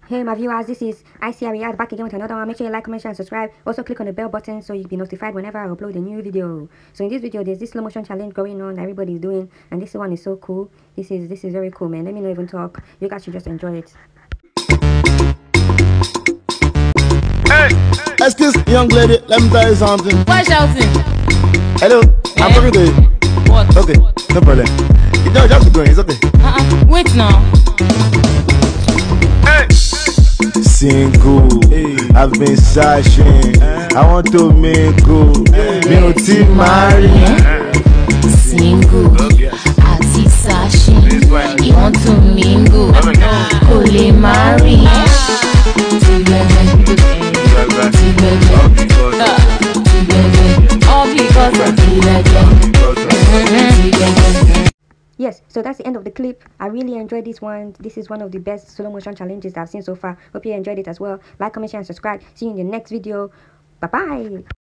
Hey my viewers, this is ICR Riyadh back again with another one. Make sure you like, comment, share and subscribe. Also click on the bell button so you'll be notified whenever I upload a new video. So in this video there's this slow motion challenge going on that everybody's doing, and this one is so cool. This is very cool, man. Let me not even talk. You guys should just enjoy it. Hey! Excuse young lady, let me tell you something. Why shouting? Hello, I'm talking to you. What? Okay, no problem. You don't just keep going, it's okay. Wait now. Hey! Single, I've been searching. I want to mingle. Me no team marry. Single, àti searching. You want to mingle. Kò lè marry. All because of Yes, so that's the end of the clip. I really enjoyed this one. This is one of the best slow motion challenges that I've seen so far. Hope you enjoyed it as well. Like, comment, share and subscribe. See you in the next video. Bye bye.